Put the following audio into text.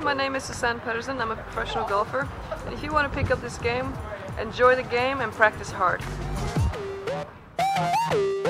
my name is Suzann Pettersen. I'm a professional golfer. And if you want to pick up this game, enjoy the game and practice hard.